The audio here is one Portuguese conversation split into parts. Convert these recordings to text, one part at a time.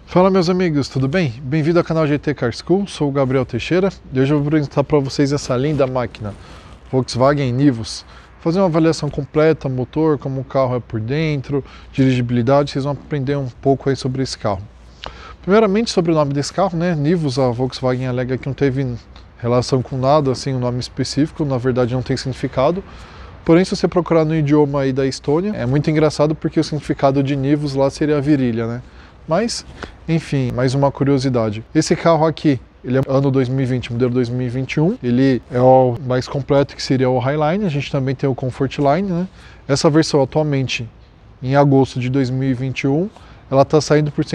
Fala meus amigos, tudo bem? Bem-vindo ao canal GT Car School, sou o Gabriel Teixeira e hoje eu vou apresentar para vocês essa linda máquina Volkswagen Nivus. Fazer uma avaliação completa, motor, como o carro é por dentro, dirigibilidade, vocês vão aprender um pouco aí sobre esse carro. Primeiramente sobre o nome desse carro, né? Nivus, a Volkswagen alega que não teve relação com nada, assim, um nome específico, na verdade não tem significado. Porém, se você procurar no idioma aí da Estônia, é muito engraçado porque o significado de Nivus lá seria a virilha, né? Mas, enfim, mais uma curiosidade. Esse carro aqui, ele é ano 2020, modelo 2021. Ele é o mais completo, que seria o Highline. A gente também tem o Comfortline, né? Essa versão atualmente, em agosto de 2021, ela está saindo por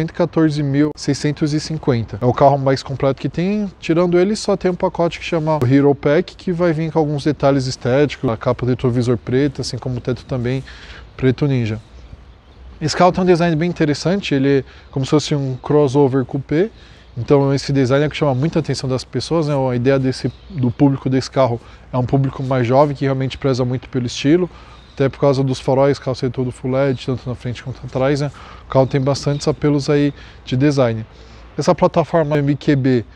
114.650. É o carro mais completo que tem. Tirando ele, só tem um pacote que chama o Hero Pack, que vai vir com alguns detalhes estéticos, a capa do retrovisor preta, assim como o teto também preto ninja. Esse carro tem um design bem interessante, ele é como se fosse um crossover coupé, então esse design é que chama muita atenção das pessoas, né? A ideia do público desse carro é um público mais jovem, que realmente preza muito pelo estilo, até por causa dos faróis, o carro ser todo full LED, tanto na frente quanto atrás, né? O carro tem bastantes apelos aí de design. Essa plataforma MQB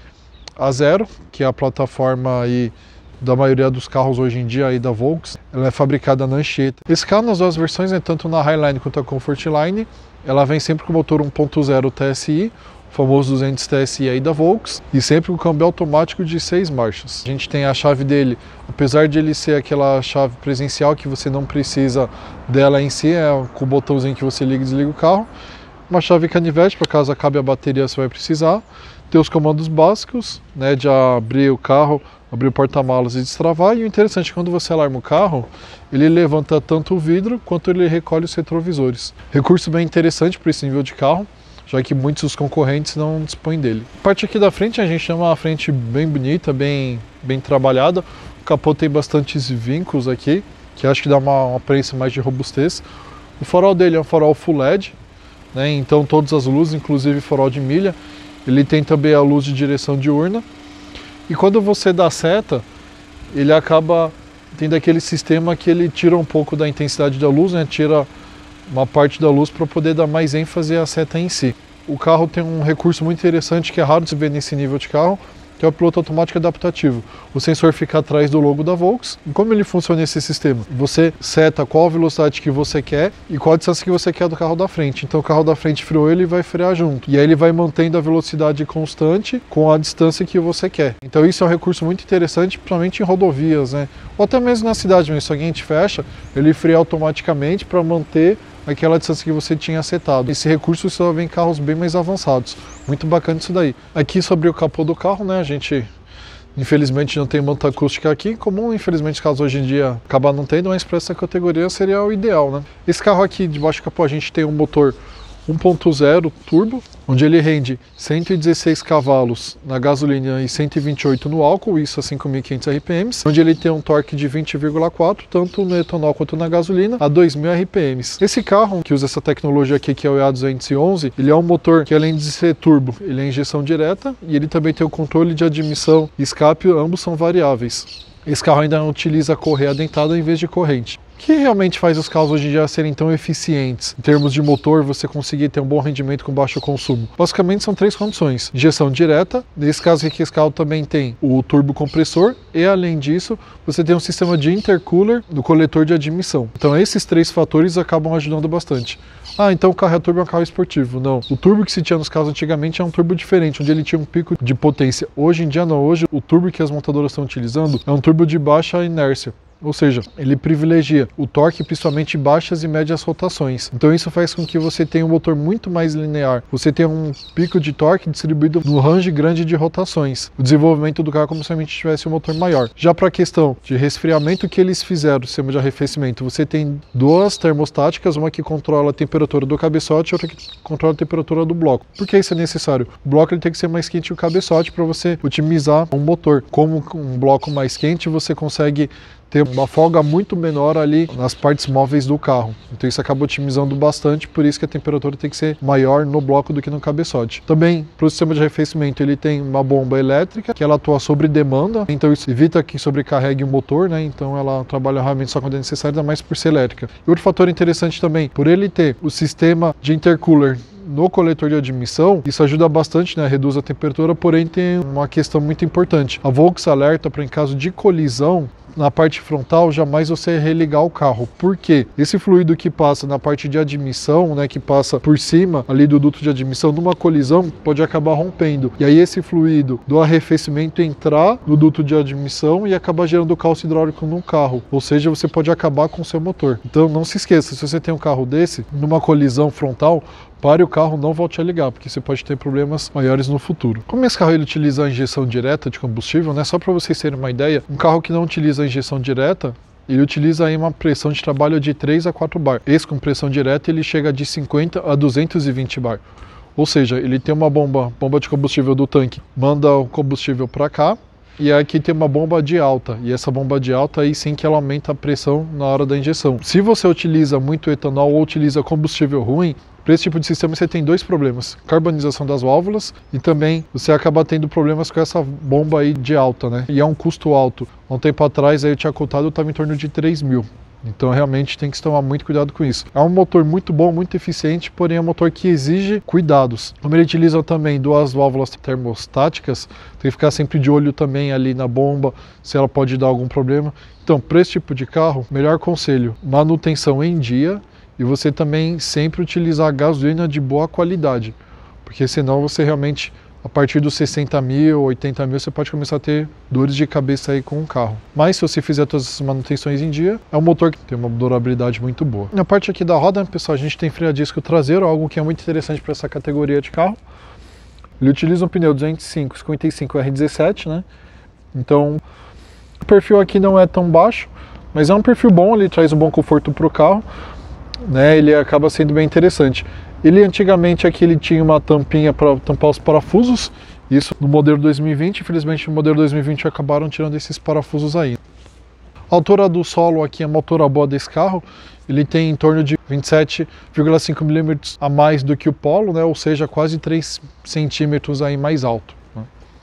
A0, que é a plataforma aí da maioria dos carros hoje em dia aí da Volks, ela é fabricada na Anchieta. Esse carro nas duas versões, né, tanto na Highline quanto na Comfortline, ela vem sempre com o motor 1.0 TSI, o famoso 200 TSI aí da Volks, e sempre com câmbio automático de 6 marchas. A gente tem a chave dele, apesar de ele ser aquela chave presencial que você não precisa dela em si, é com o botãozinho que você liga e desliga o carro, uma chave canivete, para caso acabe a bateria você vai precisar, tem os comandos básicos, né, de abrir o carro, abrir o porta-malas e destravar. E o interessante é que quando você alarma o carro, ele levanta tanto o vidro quanto ele recolhe os retrovisores. Recurso bem interessante para esse nível de carro, já que muitos dos concorrentes não dispõem dele. A parte aqui da frente, a gente tem uma frente bem bonita, bem trabalhada. O capô tem bastantes vincos aqui, que acho que dá uma aparência mais de robustez. O farol dele é um farol full LED, né? Então todas as luzes, inclusive farol de milha. Ele tem também a luz de direção diurna. E quando você dá seta, ele acaba tendo aquele sistema que ele tira um pouco da intensidade da luz, né? Tira uma parte da luz para poder dar mais ênfase à seta em si. O carro tem um recurso muito interessante que é raro de se ver nesse nível de carro, que é o piloto automático adaptativo. O sensor fica atrás do logo da Volks. E como ele funciona esse sistema? Você seta qual a velocidade que você quer e qual a distância que você quer do carro da frente. Então o carro da frente freou, ele vai frear junto. E aí ele vai mantendo a velocidade constante com a distância que você quer. Então isso é um recurso muito interessante, principalmente em rodovias, né? Ou até mesmo na cidade, mas se alguém te fecha, ele freia automaticamente para manter aquela distância que você tinha setado. Esse recurso só vem em carros bem mais avançados. Muito bacana isso daí. Aqui sobre o capô do carro, né, a gente infelizmente não tem manta acústica aqui, comum infelizmente os carros hoje em dia acabam não tendo, mas para essa categoria seria o ideal, né? Esse carro aqui debaixo do capô a gente tem um motor 1.0 turbo, onde ele rende 116 cavalos na gasolina e 128 no álcool, isso a 5.500 RPMs, onde ele tem um torque de 20,4, tanto no etanol quanto na gasolina, a 2.000 RPMs. Esse carro, que usa essa tecnologia aqui, que é o EA211, ele é um motor que, além de ser turbo, ele é injeção direta, e ele também tem o controle de admissão e escape, ambos são variáveis. Esse carro ainda não utiliza correia dentada em vez de corrente, que realmente faz os carros hoje em dia serem tão eficientes. Em termos de motor, você conseguir ter um bom rendimento com baixo consumo. Basicamente são três condições: injeção direta, nesse caso aqui esse carro também tem o turbo compressor e, além disso, você tem um sistema de intercooler no coletor de admissão. Então esses três fatores acabam ajudando bastante. Ah, então o carro é turbo, é um carro esportivo. Não, o turbo que se tinha nos carros antigamente é um turbo diferente, onde ele tinha um pico de potência. Hoje em dia não, hoje o turbo que as montadoras estão utilizando é um turbo de baixa inércia. Ou seja, ele privilegia o torque principalmente em baixas e médias rotações. Então isso faz com que você tenha um motor muito mais linear. Você tem um pico de torque distribuído no range grande de rotações. O desenvolvimento do carro é como se a gente tivesse um motor maior. Já para a questão de resfriamento que eles fizeram, o sistema de arrefecimento, você tem duas termostáticas, uma que controla a temperatura do cabeçote e outra que controla a temperatura do bloco. Por que isso é necessário? O bloco ele tem que ser mais quente que o cabeçote para você otimizar um motor. Como um bloco mais quente, você consegue ter uma folga muito menor ali nas partes móveis do carro. Então isso acaba otimizando bastante, por isso que a temperatura tem que ser maior no bloco do que no cabeçote. Também, para o sistema de arrefecimento, ele tem uma bomba elétrica, que ela atua sobre demanda, então isso evita que sobrecarregue o motor, né? Então ela trabalha realmente só quando é necessário, ainda mais por ser elétrica. E outro fator interessante também, por ele ter o sistema de intercooler no coletor de admissão, isso ajuda bastante, né? Reduz a temperatura, porém tem uma questão muito importante. A Volks alerta para, em caso de colisão, na parte frontal, jamais você religar o carro. Por quê? Esse fluido que passa na parte de admissão, né, que passa por cima ali do duto de admissão, numa colisão, pode acabar rompendo. E aí esse fluido do arrefecimento entrar no duto de admissão e acabar gerando calço hidráulico no carro. Ou seja, você pode acabar com o seu motor. Então não se esqueça, se você tem um carro desse, numa colisão frontal, pare o carro, não volte a ligar, porque você pode ter problemas maiores no futuro. Como esse carro ele utiliza a injeção direta de combustível, né? Só para vocês terem uma ideia, um carro que não utiliza a injeção direta, ele utiliza aí uma pressão de trabalho de 3 a 4 bar. Esse com pressão direta ele chega de 50 a 220 bar. Ou seja, ele tem uma bomba de combustível do tanque, manda o combustível para cá, e aqui tem uma bomba de alta, e essa bomba de alta aí sim que ela aumenta a pressão na hora da injeção. Se você utiliza muito etanol ou utiliza combustível ruim, para esse tipo de sistema você tem dois problemas: carbonização das válvulas e também você acaba tendo problemas com essa bomba aí de alta, né? E é um custo alto. Há um tempo atrás aí eu tinha contado, estava em torno de 3 mil. Então realmente tem que tomar muito cuidado com isso. É um motor muito bom, muito eficiente, porém é um motor que exige cuidados. Como ele utiliza também duas válvulas termostáticas, tem que ficar sempre de olho também ali na bomba, se ela pode dar algum problema. Então, para esse tipo de carro, melhor conselho: manutenção em dia, e você também sempre utilizar gasolina de boa qualidade, porque senão você realmente, a partir dos 60 mil, 80 mil, você pode começar a ter dores de cabeça aí com o carro. Mas se você fizer todas essas manutenções em dia, é um motor que tem uma durabilidade muito boa. Na parte aqui da roda, pessoal, a gente tem freio a disco traseiro, algo que é muito interessante para essa categoria de carro. Ele utiliza um pneu 205/55 R17, né? Então, o perfil aqui não é tão baixo, mas é um perfil bom, ele traz um bom conforto para o carro, né? Ele acaba sendo bem interessante. Ele antigamente aqui ele tinha uma tampinha para tampar os parafusos, isso no modelo 2020, infelizmente no modelo 2020 acabaram tirando esses parafusos aí. A altura do solo aqui é uma altura boa desse carro, ele tem em torno de 27,5 mm a mais do que o Polo, né? Ou seja, quase 3 centímetros aí mais alto, né?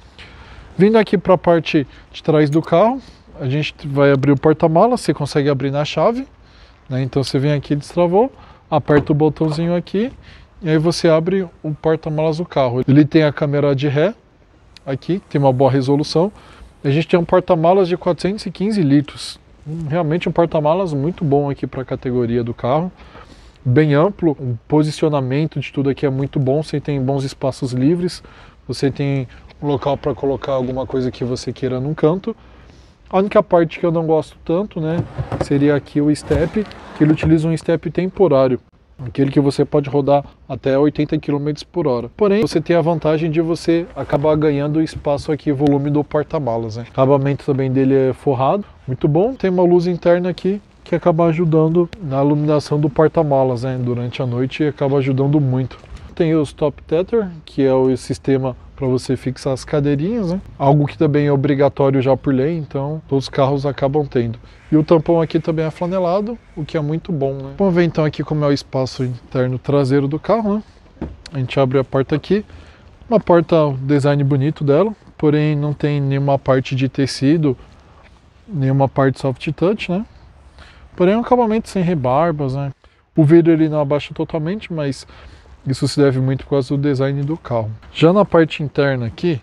Vindo aqui para a parte de trás do carro, a gente vai abrir o porta-malas, você consegue abrir na chave, né? Então você vem aqui, destravou, aperta o botãozinho aqui e aí você abre o porta-malas do carro. Ele tem a câmera de ré aqui, tem uma boa resolução. A gente tem um porta-malas de 415 litros. Realmente um porta-malas muito bom aqui para a categoria do carro. Bem amplo, o posicionamento de tudo aqui é muito bom, você tem bons espaços livres, você tem um local para colocar alguma coisa que você queira num canto. A única parte que eu não gosto tanto, né, seria aqui o step, que ele utiliza um step temporário, aquele que você pode rodar até 80 km por hora. Porém, você tem a vantagem de você acabar ganhando espaço aqui, volume do porta-malas, né? O acabamento também dele é forrado, muito bom. Tem uma luz interna aqui que acaba ajudando na iluminação do porta-malas, né, durante a noite, e acaba ajudando muito. Tem o Stop Tether, que é o sistema para você fixar as cadeirinhas, né? Algo que também é obrigatório já por lei, então todos os carros acabam tendo. E o tampão aqui também é flanelado, o que é muito bom, né? Vamos ver então aqui como é o espaço interno traseiro do carro, né? A gente abre a porta aqui, uma porta, design bonito dela, porém não tem nenhuma parte de tecido, nenhuma parte soft touch, né? Porém é um acabamento sem rebarbas, né? O vidro ele não abaixa totalmente, mas isso se deve muito por causa do design do carro. Já na parte interna aqui,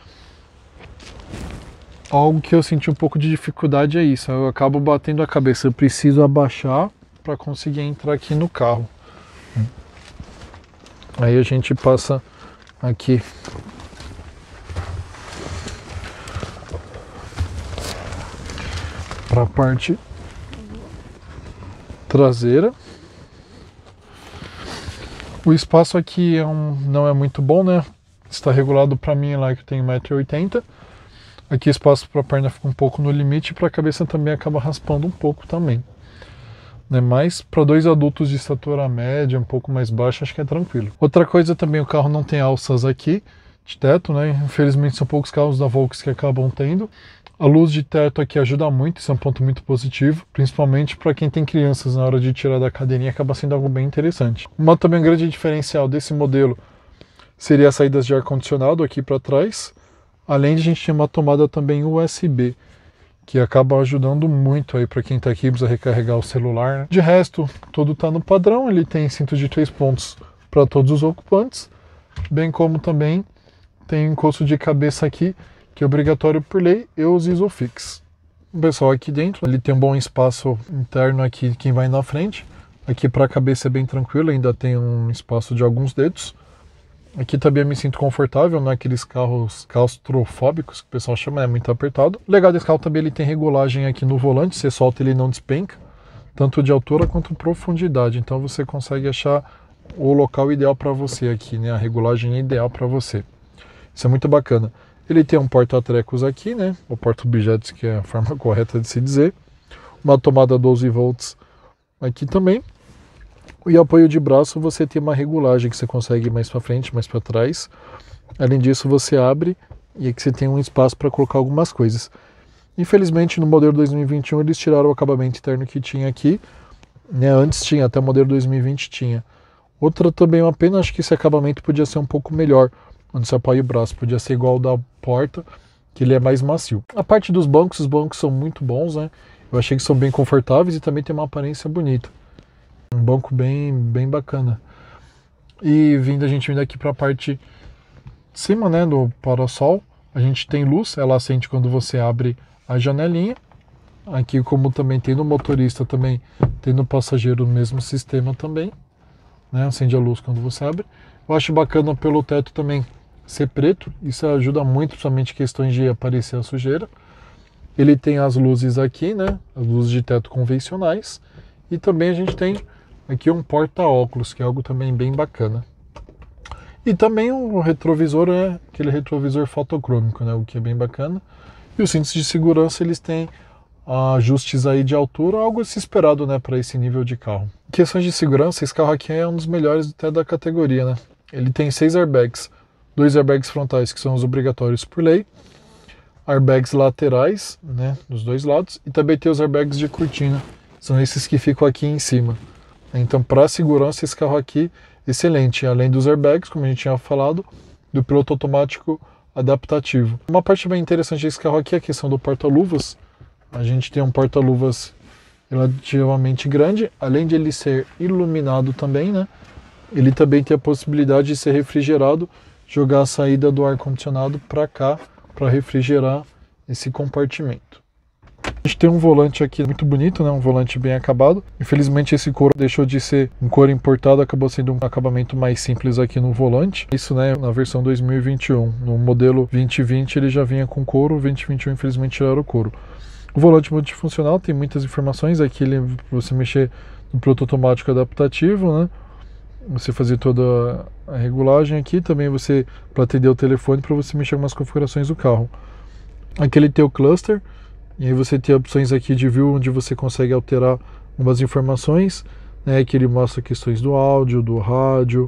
algo que eu senti um pouco de dificuldade é isso. Eu acabo batendo a cabeça, eu preciso abaixar para conseguir entrar aqui no carro. Aí a gente passa aqui para a parte traseira. O espaço aqui não é muito bom, né? Está regulado para mim lá que eu tenho 1,80 m. Aqui o espaço para a perna fica um pouco no limite, para a cabeça também acaba raspando um pouco também, né? Mas para dois adultos de estatura média, um pouco mais baixa, acho que é tranquilo. Outra coisa também, o carro não tem alças aqui de teto, né? Infelizmente são poucos carros da Volks que acabam tendo. A luz de teto aqui ajuda muito, isso é um ponto muito positivo, principalmente para quem tem crianças na hora de tirar da cadeirinha, acaba sendo algo bem interessante. Também um grande diferencial desse modelo seria as saídas de ar-condicionado aqui para trás, além de a gente ter uma tomada também USB, que acaba ajudando muito aí para quem está aqui, precisa recarregar o celular, né? De resto, tudo está no padrão, ele tem cinto de 3 pontos para todos os ocupantes, bem como também tem encosto de cabeça aqui, que é obrigatório por lei, e os Isofix. O pessoal aqui dentro, ele tem um bom espaço interno aqui, quem vai na frente. Aqui para a cabeça é bem tranquilo, ainda tem um espaço de alguns dedos. Aqui também eu me sinto confortável, naqueles carros claustrofóbicos, que o pessoal chama, é muito apertado. O legal desse carro também, ele tem regulagem aqui no volante, você solta ele não despenca, tanto de altura quanto profundidade. Então você consegue achar o local ideal para você aqui, né? A regulagem é ideal para você. Isso é muito bacana. Ele tem um porta-trecos aqui, né? O porta-objetos, que é a forma correta de se dizer. Uma tomada 12 volts aqui também. E apoio de braço, você tem uma regulagem que você consegue ir mais para frente, mais para trás. Além disso, você abre e aqui você tem um espaço para colocar algumas coisas. Infelizmente, no modelo 2021, eles tiraram o acabamento interno que tinha aqui, né? Antes tinha, até o modelo 2020 tinha. Outra também uma pena, acho que esse acabamento podia ser um pouco melhor, onde você apoia o braço, podia ser igual ao da porta, que ele é mais macio. A parte dos bancos, os bancos são muito bons, né? Eu achei que são bem confortáveis e também tem uma aparência bonita. Um banco bem bacana. E a gente vindo aqui para a parte de cima, né, do parasol, a gente tem luz, ela acende quando você abre a janelinha. Aqui, como também tem no motorista, também tem no passageiro o mesmo sistema também, né, acende a luz quando você abre. Eu acho bacana pelo teto também ser preto, isso ajuda muito, principalmente questões de aparecer a sujeira. Ele tem as luzes aqui, né, as luzes de teto convencionais, e também a gente tem aqui um porta-óculos, que é algo também bem bacana. E também o retrovisor é aquele retrovisor fotocrômico, né, o que é bem bacana. E os cintos de segurança, eles têm ajustes aí de altura, algo a se esperado, né, para esse nível de carro. Em questões de segurança, esse carro aqui é um dos melhores até da categoria, né. Ele tem 6 airbags, 2 airbags frontais, que são os obrigatórios por lei, airbags laterais, né, dos dois lados, e também tem os airbags de cortina, são esses que ficam aqui em cima. Então, para segurança, esse carro aqui, excelente. Além dos airbags, como a gente tinha falado, do piloto automático adaptativo. Uma parte bem interessante desse carro aqui é a questão do porta-luvas. A gente tem um porta-luvas relativamente grande, além de ele ser iluminado também, né? Ele também tem a possibilidade de ser refrigerado, jogar a saída do ar-condicionado para cá, para refrigerar esse compartimento. A gente tem um volante aqui muito bonito, né? Um volante bem acabado. Infelizmente esse couro deixou de ser um couro importado, acabou sendo um acabamento mais simples aqui no volante. Isso, né, na versão 2021. No modelo 2020 ele já vinha com couro, 2021 infelizmente tiraram o couro. O volante multifuncional tem muitas informações. Aqui ele, você mexer no piloto automático adaptativo, né? Você fazer toda a regulagem aqui. Também você, para atender o telefone, para você mexer com as configurações do carro. Aqui ele tem o cluster. E aí você tem opções aqui de view, onde você consegue alterar umas informações, né, que ele mostra questões do áudio, do rádio,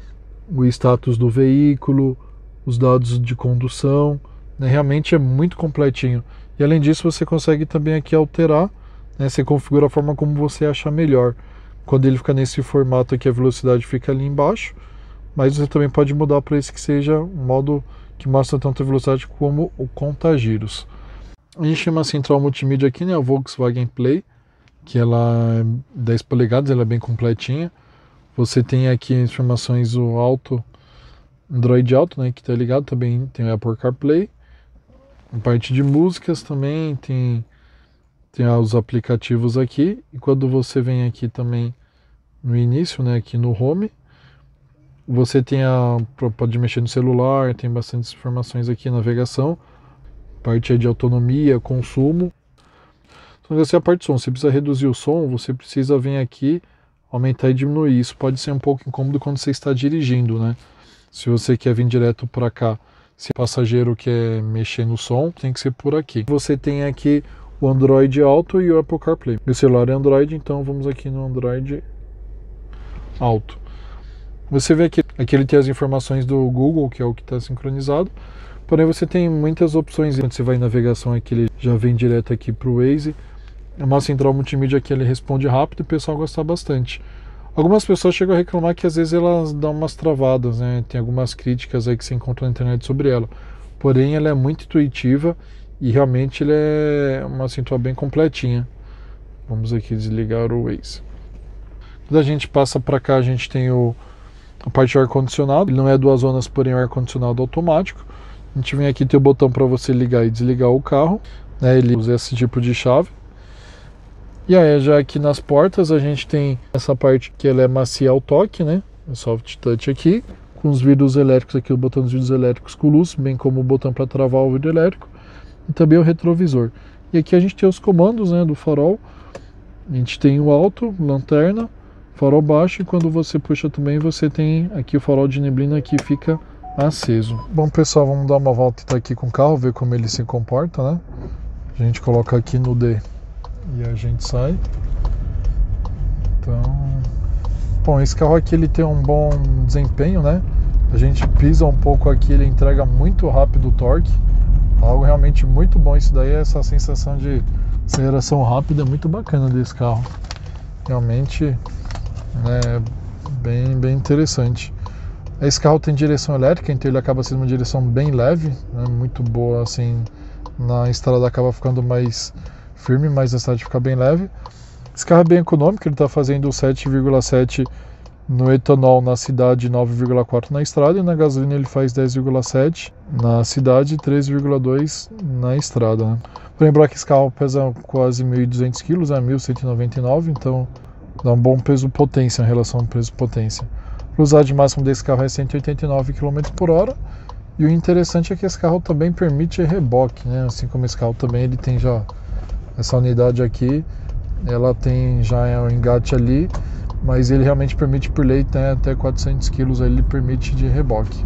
o status do veículo, os dados de condução, né, realmente é muito completinho. E além disso você consegue também aqui alterar, né, você configura a forma como você achar melhor. Quando ele fica nesse formato aqui, a velocidade fica ali embaixo, mas você também pode mudar para esse que seja um modo que mostra tanto a velocidade como o contagiros. A gente tem uma central multimídia aqui, né, a Volkswagen Play, que ela é 10 polegadas, ela é bem completinha. Você tem aqui informações do Android Auto, né, que está ligado, também tem o Apple CarPlay. A parte de músicas também tem os aplicativos aqui. E quando você vem aqui também no início, né, aqui no Home, você tem pode mexer no celular, tem bastante informações aqui, navegação. Parte de autonomia, consumo. Então, essa é a parte de som. Você precisa reduzir o som, você precisa vir aqui, aumentar e diminuir. Isso pode ser um pouco incômodo quando você está dirigindo, né? Se você quer vir direto para cá, se o passageiro quer mexer no som, tem que ser por aqui. Você tem aqui o Android Auto e o Apple CarPlay. Meu celular é Android, então vamos aqui no Android Auto. Você vê aqui ele tem as informações do Google, que é o que está sincronizado. Porém, você tem muitas opções. Quando você vai em navegação aqui, ele já vem direto aqui para o Waze. É uma central multimídia que ele responde rápido e o pessoal gosta bastante. Algumas pessoas chegam a reclamar que às vezes elas dão umas travadas, né? Tem algumas críticas aí que você encontra na internet sobre ela. Porém, ela é muito intuitiva e realmente ele é uma central bem completinha. Vamos aqui desligar o Waze. Quando a gente passa para cá, a gente tem o a parte de ar-condicionado. Ele não é 2 zonas, porém é ar-condicionado automático. A gente vem aqui, tem o botão para você ligar e desligar o carro, né? Ele usa esse tipo de chave. E aí, já aqui nas portas, a gente tem essa parte que ela é macia ao toque, né? É soft touch aqui, com os vidros elétricos aqui, o botão dos vidros elétricos com luz, bem como o botão para travar o vidro elétrico, e também o retrovisor. E aqui a gente tem os comandos, né, do farol. A gente tem o alto, lanterna, farol baixo, e quando você puxa também, você tem aqui o farol de neblina que fica aceso. Bom, pessoal, vamos dar uma volta aqui com o carro, ver como ele se comporta, né? A gente coloca aqui no D e a gente sai. Então, bom, esse carro aqui ele tem um bom desempenho, né? A gente pisa um pouco aqui, ele entrega muito rápido o torque, algo realmente muito bom. Isso daí, essa sensação de aceleração rápida é muito bacana desse carro, realmente, né, bem interessante. Esse carro tem direção elétrica, então ele acaba sendo uma direção bem leve, né, muito boa, assim, na estrada acaba ficando mais firme, mas na estrada fica bem leve. Esse carro é bem econômico, ele está fazendo 7,7 no etanol na cidade, 9,4 na estrada, e na gasolina ele faz 10,7 na cidade e 3,2 na estrada, né? Vou lembrar que esse carro pesa quase 1.200 kg, é 1.199, então dá um bom peso-potência em relação ao peso-potência. A velocidade máxima desse carro é 189 km por hora, e o interessante é que esse carro também permite reboque, né? Assim como esse carro também, ele tem já essa unidade aqui, ela tem já o engate ali, mas ele realmente permite por lei, né, até 400 kg ele permite de reboque.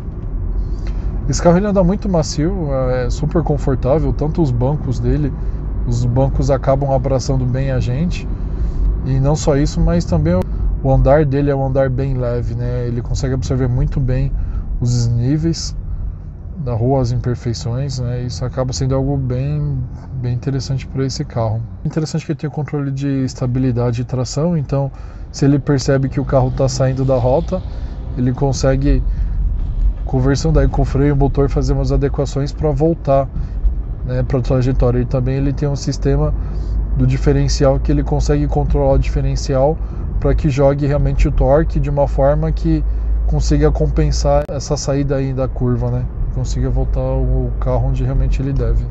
Esse carro ele anda muito macio, é super confortável, tanto os bancos dele, os bancos acabam abraçando bem a gente, e não só isso, mas também o andar dele é um andar bem leve, né? Ele consegue absorver muito bem os desníveis da rua, as imperfeições, né? Isso acaba sendo algo bem interessante para esse carro. Interessante que ele tem o controle de estabilidade e tração, então se ele percebe que o carro está saindo da rota, ele consegue, conversando aí com o freio e o motor, fazer umas adequações para voltar, né, para a trajetória. E também ele tem um sistema do diferencial que ele consegue controlar o diferencial para que jogue realmente o torque de uma forma que consiga compensar essa saída aí da curva, né? Consiga voltar o carro onde realmente ele deve.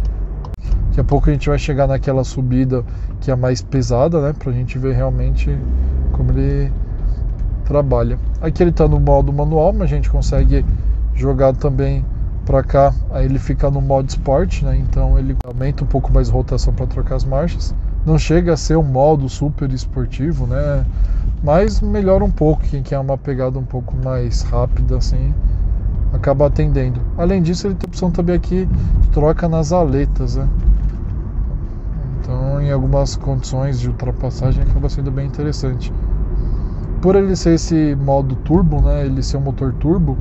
Daqui a pouco a gente vai chegar naquela subida que é mais pesada, né? Pra gente ver realmente como ele trabalha. Aqui ele tá no modo manual, mas a gente consegue jogar também para cá, aí ele fica no modo Sport, né? Então ele aumenta um pouco mais a rotação para trocar as marchas. Não chega a ser um modo super esportivo, né? Mas melhora um pouco, quem quer uma pegada um pouco mais rápida assim, acaba atendendo. Além disso, ele tem a opção também aqui de troca nas aletas, né? Então, em algumas condições de ultrapassagem, acaba sendo bem interessante. Por ele ser esse modo turbo, né? Ele ser um motor turbo,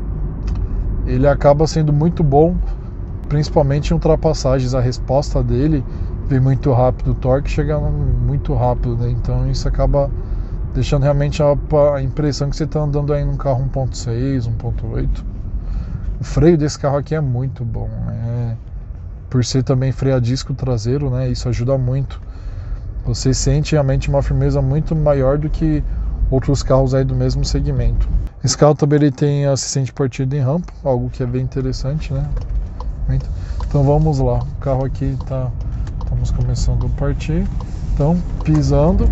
ele acaba sendo muito bom, principalmente em ultrapassagens. A resposta dele vem muito rápido, o torque chega muito rápido, né? Então, isso acaba deixando realmente a impressão que você está andando aí num carro 1.6, 1.8. O freio desse carro aqui é muito bom, né? Por ser também freio a disco traseiro, né? Isso ajuda muito. Você sente realmente uma firmeza muito maior do que outros carros aí do mesmo segmento. Esse carro também ele tem assistente de partida em rampa, algo que é bem interessante, né? Então vamos lá. O carro aqui estamos começando a partir. Então, pisando,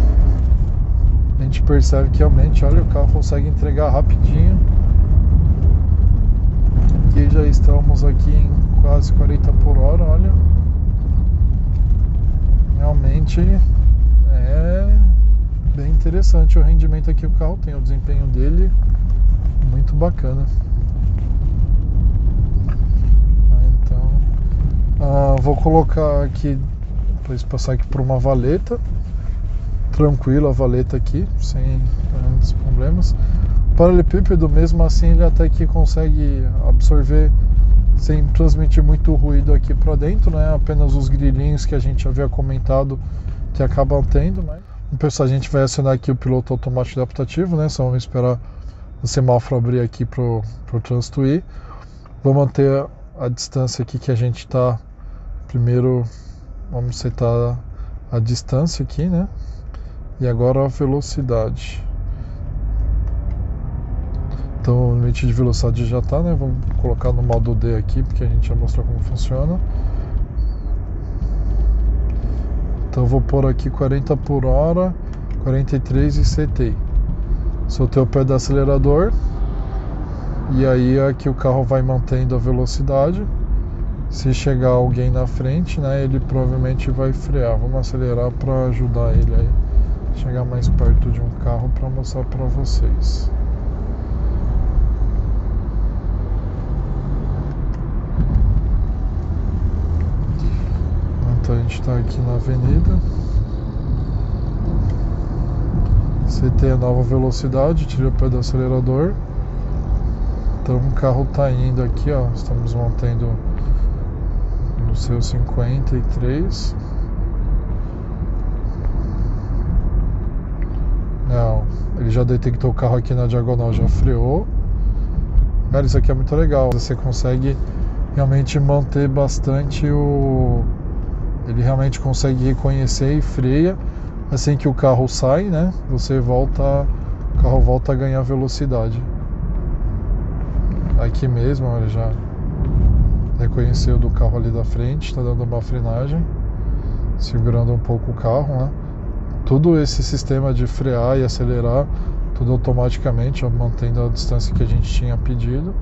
a gente percebe que realmente, olha, o carro consegue entregar rapidinho. E já estamos aqui em quase 40 por hora, olha. Realmente é bem interessante o rendimento aqui que o carro tem, o desempenho dele muito bacana. Então, vou colocar aqui, depois passar aqui por uma valeta, tranquilo a valeta aqui, sem grandes problemas. Paralelepípedo, mesmo assim, ele até que consegue absorver sem transmitir muito ruído aqui para dentro, né? Apenas os grilinhos que a gente havia comentado que acabam tendo, mas pessoal, a gente vai acionar aqui o piloto automático adaptativo, né? Só vamos esperar o semáforo abrir aqui pro trânsito ir. Vou manter a distância aqui que a gente está. Primeiro vamos setar a distância aqui, né? E agora a velocidade. Então o limite de velocidade já está, né? Vamos colocar no modo D aqui, porque a gente já mostrou como funciona. Então eu vou pôr aqui 40 por hora, 43 e setei. Soltei o pé do acelerador. E aí aqui o carro vai mantendo a velocidade. Se chegar alguém na frente, né, ele provavelmente vai frear. Vamos acelerar para ajudar ele aí a chegar mais perto de um carro para mostrar para vocês. Então a gente está aqui na avenida. Setei a nova velocidade, tirei o pé do acelerador. Então o carro está indo aqui, ó. Estamos mantendo no seu 53. Não, ele já detectou o carro aqui na diagonal, já freou. Cara, isso aqui é muito legal. Você consegue realmente manter bastante o... Ele realmente consegue reconhecer e freia. Assim que o carro sai, né? O carro volta a ganhar velocidade. Aqui mesmo, ele já reconheceu do carro ali da frente, está dando uma frenagem, segurando um pouco o carro, né? Todo esse sistema de frear e acelerar, tudo automaticamente, ó, mantendo a distância que a gente tinha pedido.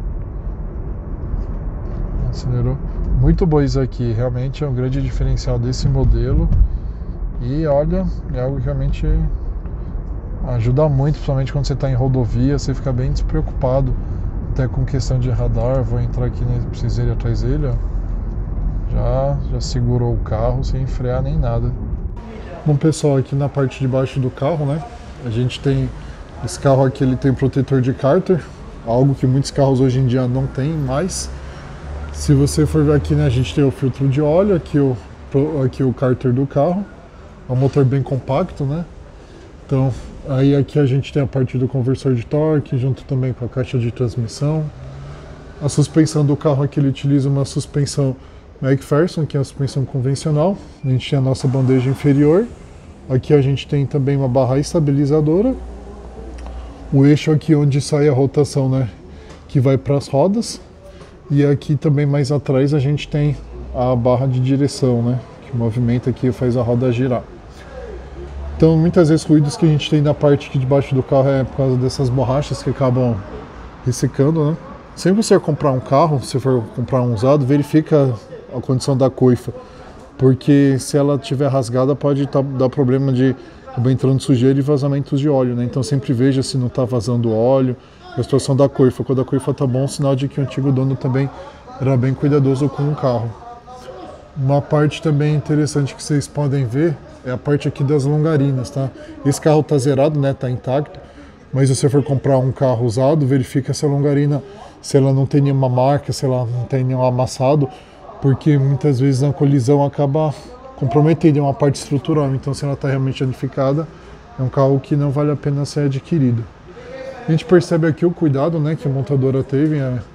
Acelerou. Muito bom isso aqui, realmente é um grande diferencial desse modelo. E olha, é algo que realmente ajuda muito, principalmente quando você está em rodovia, você fica bem despreocupado, até com questão de radar. Vou entrar aqui, né, precisei ir atrás dele, ó. Já segurou o carro sem frear nem nada. Bom, pessoal, aqui na parte de baixo do carro, né, a gente tem esse carro aqui, ele tem protetor de cárter, algo que muitos carros hoje em dia não tem mais. Se você for ver aqui, né, a gente tem o filtro de óleo, aqui o cárter do carro. É um motor bem compacto, né? Então, aí aqui a gente tem a parte do conversor de torque, junto também com a caixa de transmissão. A suspensão do carro aqui, ele utiliza uma suspensão McPherson, que é a suspensão convencional. A gente tem a nossa bandeja inferior. Aqui a gente tem também uma barra estabilizadora. O eixo aqui onde sai a rotação, né, que vai para as rodas. E aqui também mais atrás a gente tem a barra de direção, né, que movimenta aqui e faz a roda girar. Então muitas vezes ruídos que a gente tem na parte aqui de baixo do carro é por causa dessas borrachas que acabam ressecando, né. Sempre que você for comprar um carro, se for comprar um usado, verifica a condição da coifa, porque se ela estiver rasgada pode dar problema de acabar entrando sujeira e vazamentos de óleo, né? Então sempre veja se não está vazando óleo, a situação da coifa. Quando a coifa está bom, sinal de que o antigo dono também era bem cuidadoso com o carro. Uma parte também interessante que vocês podem ver é a parte aqui das longarinas, tá? Esse carro está zerado, né? Está intacto, mas se você for comprar um carro usado, verifica se a longarina, se ela não tem nenhuma marca, se ela não tem nenhum amassado, porque muitas vezes na colisão acaba comprometendo uma parte estrutural. Então, se ela está realmente danificada, é um carro que não vale a pena ser adquirido. A gente percebe aqui o cuidado, né, que a montadora teve.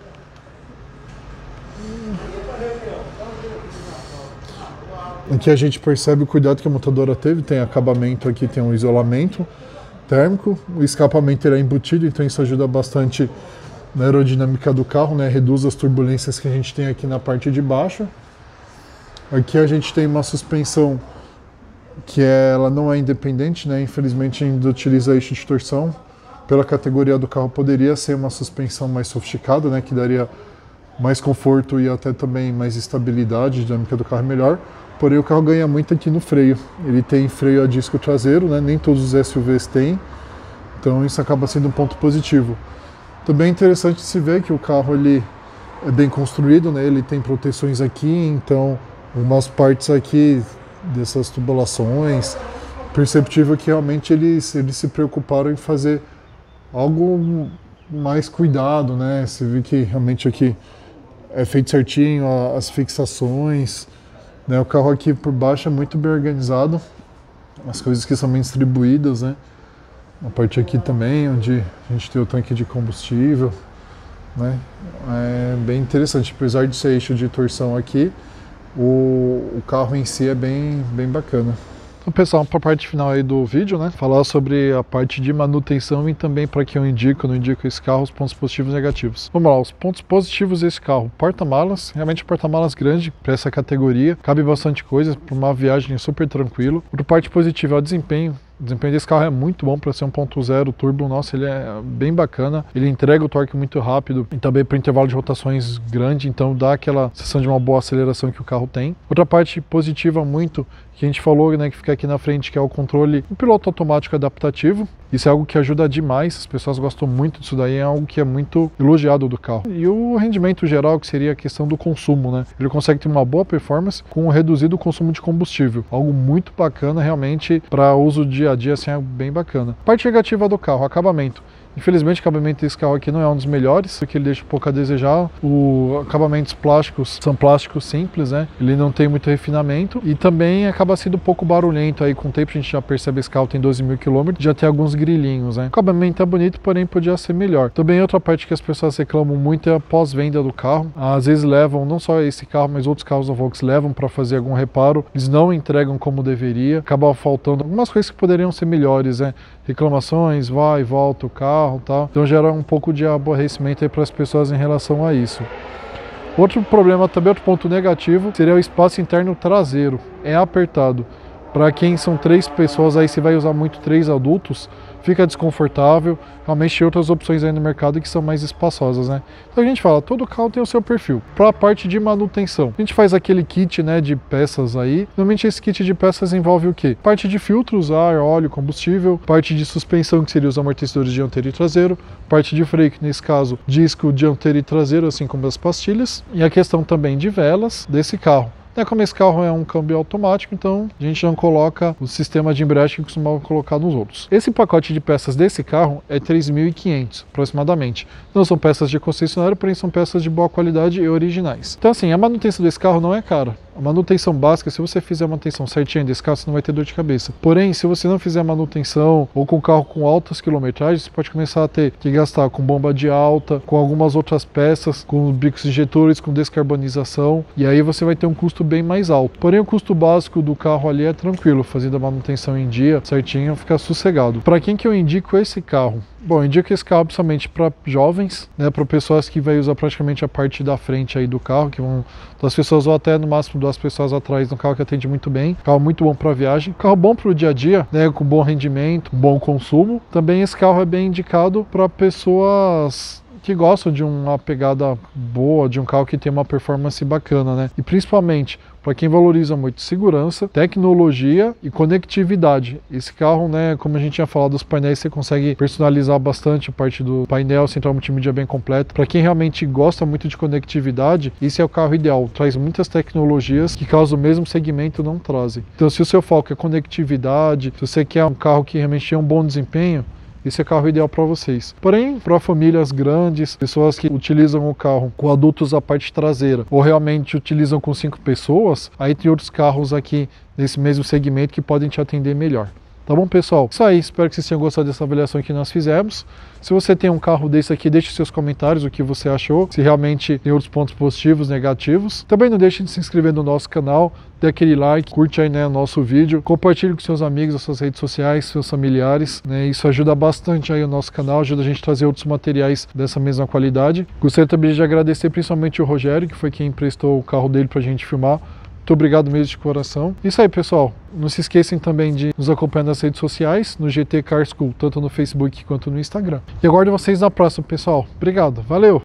Aqui a gente percebe o cuidado que a montadora teve. Tem acabamento aqui, tem um isolamento térmico. O escapamento ele é embutido, então isso ajuda bastante na aerodinâmica do carro, né? Reduz as turbulências que a gente tem aqui na parte de baixo. Aqui a gente tem uma suspensão que ela não é independente, né? Infelizmente ainda utiliza eixo de torção. Pela categoria do carro poderia ser uma suspensão mais sofisticada, né? Que daria mais conforto e até também mais estabilidade, a dinâmica do carro é melhor. Porém o carro ganha muito aqui no freio. Ele tem freio a disco traseiro, né? Nem todos os SUVs têm. Então isso acaba sendo um ponto positivo. Também é interessante se ver que o carro ele é bem construído, né? Ele tem proteções aqui, então umas partes aqui dessas tubulações, perceptível que realmente eles se preocuparam em fazer algo mais cuidado, né? Você vê que realmente aqui é feito certinho, as fixações, né? O carro aqui por baixo é muito bem organizado, as coisas que são bem distribuídas, né? A parte aqui também, onde a gente tem o tanque de combustível, né? É bem interessante, apesar de ser eixo de torção aqui, o carro em si é bem bacana. Então, pessoal, para a parte final aí do vídeo, né, falar sobre a parte de manutenção e também para que eu indico ou não indico esse carro, os pontos positivos e negativos. Vamos lá, os pontos positivos desse carro: porta-malas, realmente porta-malas grande para essa categoria, cabe bastante coisa, para uma viagem super tranquilo. Outra parte positiva é o desempenho. O desempenho desse carro é muito bom para ser 1.0 turbo, nossa, ele é bem bacana, ele entrega o torque muito rápido e também para intervalo de rotações grande, então dá aquela sensação de uma boa aceleração que o carro tem. Outra parte positiva muito, que a gente falou, né, que fica aqui na frente, que é o controle, o piloto automático adaptativo. Isso é algo que ajuda demais, as pessoas gostam muito disso daí, é algo que é muito elogiado do carro. E o rendimento geral, que seria a questão do consumo, né? Ele consegue ter uma boa performance com um reduzido consumo de combustível, algo muito bacana realmente para uso dia a dia, assim, é bem bacana. Parte negativa do carro: acabamento. Infelizmente, o acabamento desse carro aqui não é um dos melhores, porque ele deixa um pouco a desejar. Os acabamentos plásticos são plásticos simples, né? Ele não tem muito refinamento e também acaba sendo um pouco barulhento. Aí com o tempo a gente já percebe que esse carro tem 12.000 km, já tem alguns grilinhos, né? O acabamento é bonito, porém podia ser melhor. Também outra parte que as pessoas reclamam muito é a pós-venda do carro. Às vezes levam, não só esse carro, mas outros carros da Volkswagen levam para fazer algum reparo, eles não entregam como deveria, acaba faltando algumas coisas que poderiam ser melhores, né? Reclamações, vai e volta o carro, tal. Então gera um pouco de aborrecimento aí para as pessoas em relação a isso. Outro problema também, outro ponto negativo, seria o espaço interno traseiro. É apertado. Para quem são 3 pessoas, aí você vai usar muito 3 adultos, fica desconfortável. Realmente tem outras opções aí no mercado que são mais espaçosas, né? Então a gente fala, todo carro tem o seu perfil. Para a parte de manutenção, a gente faz aquele kit, né, de peças aí. Normalmente esse kit de peças envolve o quê? Parte de filtros, ar, óleo, combustível, parte de suspensão, que seria os amortecedores dianteiro e traseiro, parte de freio, que nesse caso, disco dianteiro e traseiro, assim como as pastilhas, e a questão também de velas desse carro. Como esse carro é um câmbio automático, então a gente não coloca o sistema de embreagem que costumava colocar nos outros. Esse pacote de peças desse carro é 3.500 aproximadamente. Não são peças de concessionário, porém são peças de boa qualidade e originais. Então assim, a manutenção desse carro não é cara. A manutenção básica, se você fizer a manutenção certinha desse carro, você não vai ter dor de cabeça. Porém, se você não fizer a manutenção ou com carro com altas quilometragens, você pode começar a ter que gastar com bomba de alta, com algumas outras peças, com bicos injetores, com descarbonização, e aí você vai ter um custo bem mais alto. Porém, o custo básico do carro ali é tranquilo, fazendo a manutenção em dia, certinho, fica sossegado. Para quem que eu indico esse carro? Bom, eu indico esse carro principalmente para jovens, né, para pessoas que vai usar praticamente a parte da frente aí do carro, que vão 2 pessoas ou até no máximo 2 pessoas atrás, no carro que atende muito bem, carro muito bom para viagem, carro bom para o dia a dia, né, com bom rendimento, bom consumo. Também esse carro é bem indicado para pessoas que gostam de uma pegada boa, de um carro que tem uma performance bacana, né? E principalmente para quem valoriza muito segurança, tecnologia e conectividade. Esse carro, né, como a gente tinha falado, os painéis você consegue personalizar bastante a parte do painel, central multimídia bem completo. Para quem realmente gosta muito de conectividade, esse é o carro ideal. Traz muitas tecnologias que caso o mesmo segmento não trazem. Então, se o seu foco é conectividade, se você quer um carro que realmente tem um bom desempenho, esse é o carro ideal para vocês. Porém, para famílias grandes, pessoas que utilizam o carro com adultos a parte traseira, ou realmente utilizam com 5 pessoas, aí tem outros carros aqui nesse mesmo segmento que podem te atender melhor. Tá bom, pessoal? Isso aí, espero que vocês tenham gostado dessa avaliação que nós fizemos. Se você tem um carro desse aqui, deixe seus comentários o que você achou, se realmente tem outros pontos positivos, negativos. Também não deixe de se inscrever no nosso canal, dê aquele like, curte aí, né, o nosso vídeo, compartilhe com seus amigos, as suas redes sociais, seus familiares, né? Isso ajuda bastante aí o nosso canal, ajuda a gente a trazer outros materiais dessa mesma qualidade. Gostaria também de agradecer principalmente o Rogério, que foi quem emprestou o carro dele pra gente filmar. Muito obrigado mesmo de coração. Isso aí, pessoal. Não se esqueçam também de nos acompanhar nas redes sociais, no GT Car School, tanto no Facebook quanto no Instagram. E aguardo vocês na próxima, pessoal. Obrigado. Valeu!